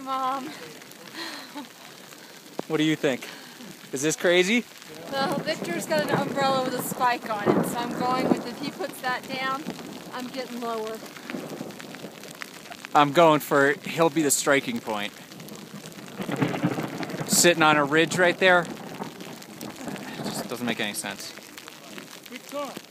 Mom. What do you think? Is this crazy? Well, Victor's got an umbrella with a spike on it, so I'm going with if he puts that down, I'm getting lower. I'm going for he'll be the striking point. Sitting on a ridge right there. It just doesn't make any sense. Good talk.